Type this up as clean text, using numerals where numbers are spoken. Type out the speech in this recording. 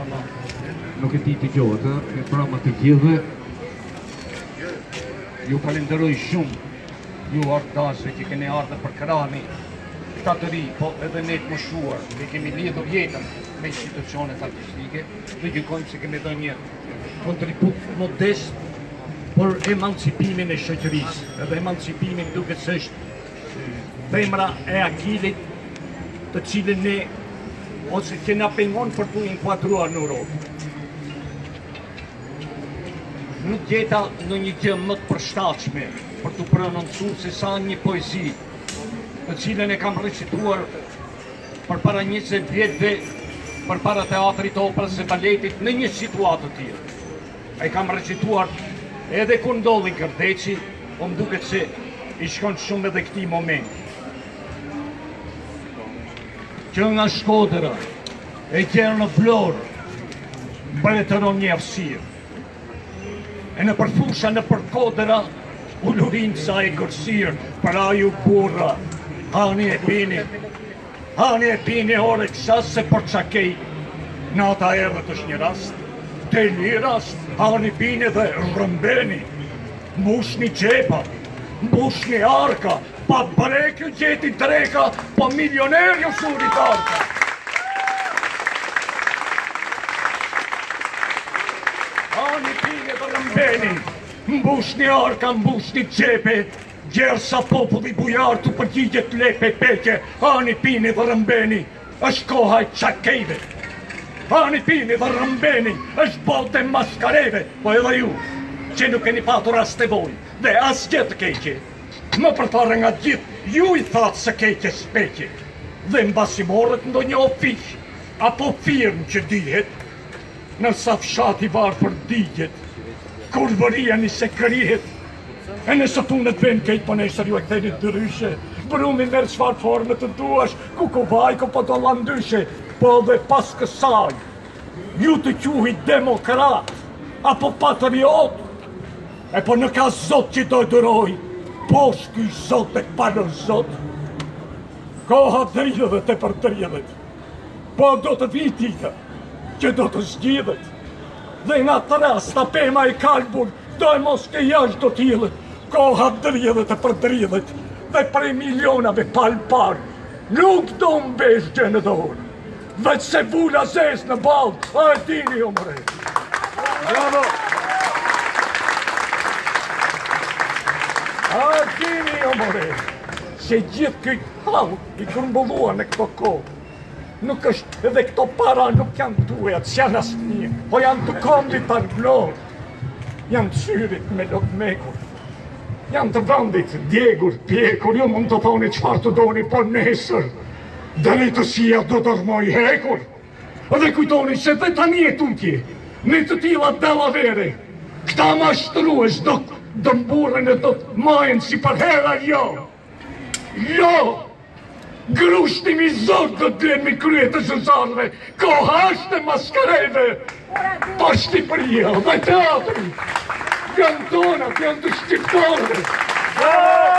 Nuk e di të gjohet, e pra më të gjithë. Ju falenderoj shumë, ju ardhashë që keni ardhur për krahani këta të ri, po edhe ne të moshuar, ne kemi lidhur jetën me institucionet artistike dhe gjykojmë se kemi dhënë një kontribut modest për emancipimin e shoqërisë, edhe emancipimin duket se është femra e akilit të cilën ne ose që na pengon për të inkuadruar në Europë. Nuk gjeta në një gjë më të përshtatshme për të prononcuar se sa një poezi, të cilën e kam recituar përpara 20 vjetëve përpara teatrit, operës e baletit në një situatë të tillë. E kam recituar edhe kur ndodhi Kërdeçi, po më duket se i shkon shumë edhe këtij moment. Që nga Shkodra e gjerë në Vlorë, mbretëron një errësirë. E në përfusha në përkodera, u lurin sa e gërsirë, për aju burra, hani e pini ore kësa se për qakej. Në ata erët është një rast, të një rast, hani pini dhe rëmbeni, mbush një qepa, mbush një arka, pa brekju gjeti dreka, pa milionerju surit arka. Hani pini dhe rëmbeni, mbush një arka, mbush një qepe, gjerë sa populli bujar të përgjigjet lepe peqe, hani pini dhe rëmbeni, është koha e qakejve. Hani pini dhe rëmbeni, është bote maskareve, po edhe ju, që nuk keni patur as të voj, dhe as gjithë keqe. Më përpara nga gjithë, ju i thatë se keqe speqe, dhe mbasi morët ndo një ofiq, apo firmë që dihet, nërsa fshati varë për digjet, kur vëria një se kërihet, e nëse punët vend kejtë po nesër ju e këtheni dëryshe, brumi merë qfar formë të duash, ku kovajko po të landyshe, po dhe pas kësaj, ju të quhi demokrat, apo patriot, e po në ka zot që do dëroj, po shky zot e parë zot, koha dridhët e për dridhët, po do të vitita, që do të zgjidhet, dhe nga të rast, ta pema i kalbur, do e mos ke jash do t'ilët, koha dridhët e për dridhët, dhe prej milionave palpar, nuk do mbesh gjë në dorë, veç se vula zes në balë, a e dini o mre. Bravo! A e dini o mre, se gjithë këtë halë i këmbulluar në këto kohë, nuk është edhe këto para nuk janë tuja, që janë asë një, po janë të kondit të arblorë, janë të syrit me lokmekur, janë të vëndit, djegur, pjekur, ju mund të thoni qëfar të doni, por nesër, drejtësia do të rmoj hekur, edhe kujtoni se dhe tani e tutje, në të tila della vere, këta ma shtrues do dëmburën e do të majnë si për hera jo, grushtimi zot do të mi kryet të zëzarve, koha është e maskareve, pa Shqipëria dhe teatri, janë tonat, janë të shqiptarve.